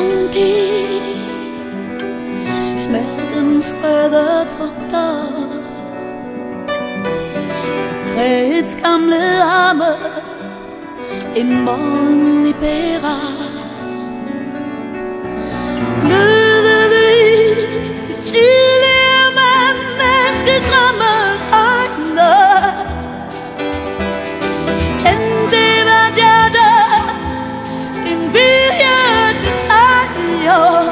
de smertens røde frugter, træets gamle arme, en morgen i bæret. Glødede i det tidlige menneskesdrømmes øjne, tændte hvert hjerte en vilje til sejr.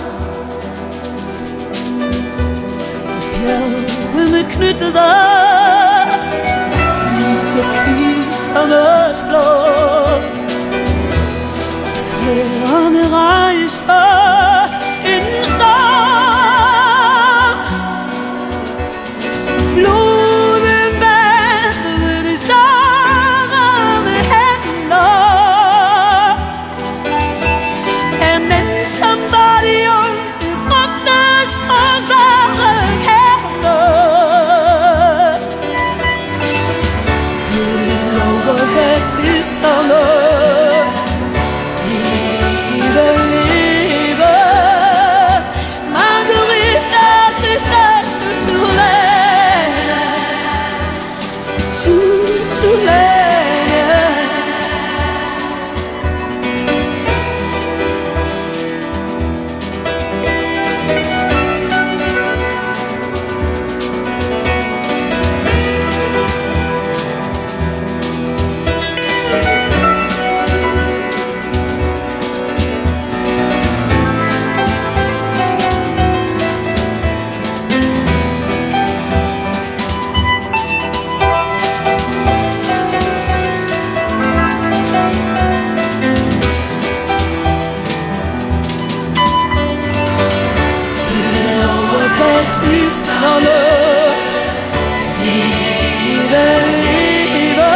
Og bjergene knyttede i turkisernes blå, og træerne rejste en storm. Floden vandede de sarrede hænder, en mens som var de onde frugtes frugtbare hænder. Det over fascisterne. Fascisterne, liebe, liebe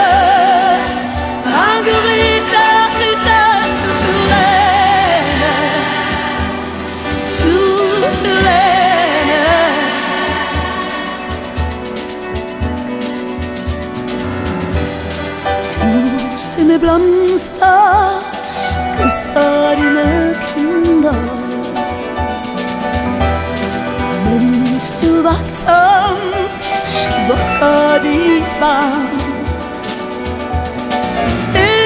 Margarita, Christus, Souterraine. Tusind blomster kysser dine kinder, mens du vagtsomt vugger dit barn.